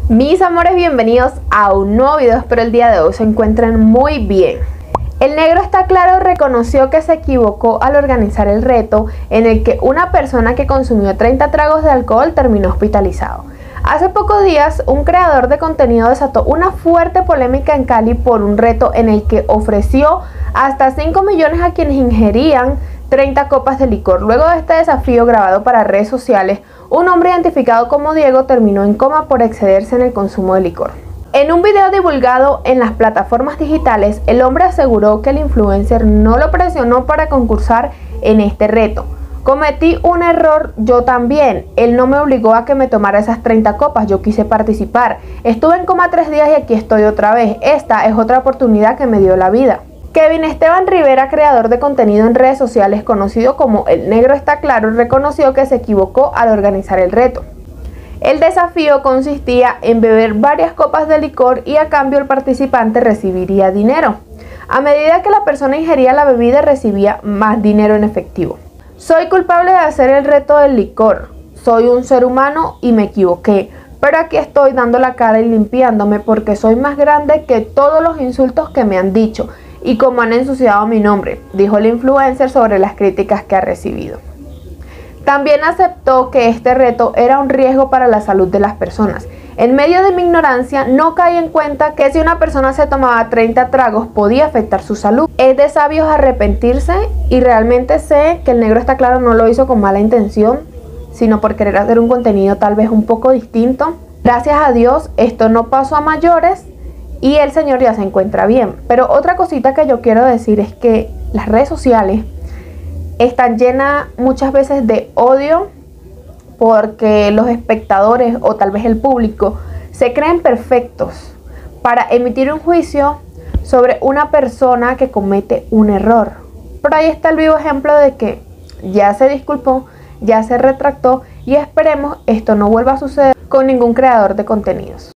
Mis amores, bienvenidos a un nuevo video. Espero el día de hoy se encuentren muy bien. El negro está claro reconoció que se equivocó al organizar el reto en el que una persona que consumió 30 tragos de alcohol terminó hospitalizado. Hace pocos días, un creador de contenido desató una fuerte polémica en Cali por un reto en el que ofreció hasta 5 millones a quienes ingerían 30 copas de licor. Luego de este desafío grabado para redes sociales, un hombre identificado como Diego terminó en coma por excederse en el consumo de licor. En un video divulgado en las plataformas digitales, el hombre aseguró que el influencer no lo presionó para concursar en este reto. Cometí un error yo también, él no me obligó a que me tomara esas 30 copas, yo quise participar. Estuve en coma 3 días y aquí estoy otra vez, esta es otra oportunidad que me dio la vida. Kevin Esteban Rivera, creador de contenido en redes sociales conocido como El Negro Está Claro, reconoció que se equivocó al organizar el reto. El desafío consistía en beber varias copas de licor y a cambio el participante recibiría dinero. A medida que la persona ingería la bebida recibía más dinero en efectivo. Soy culpable de hacer el reto del licor, soy un ser humano y me equivoqué, pero aquí estoy dando la cara y limpiándome porque soy más grande que todos los insultos que me han dicho y como han ensuciado mi nombre, dijo el influencer sobre las críticas que ha recibido. También aceptó que este reto era un riesgo para la salud de las personas. En medio de mi ignorancia, no caí en cuenta que si una persona se tomaba 30 tragos podía afectar su salud. Es de sabios arrepentirse y realmente sé que el negro está claro no lo hizo con mala intención, sino por querer hacer un contenido tal vez un poco distinto. Gracias a Dios esto no pasó a mayores y el señor ya se encuentra bien. Pero otra cosita que yo quiero decir es que las redes sociales están llenas muchas veces de odio porque los espectadores o tal vez el público se creen perfectos para emitir un juicio sobre una persona que comete un error. Pero ahí está el vivo ejemplo de que ya se disculpó, ya se retractó y esperemos esto no vuelva a suceder con ningún creador de contenidos.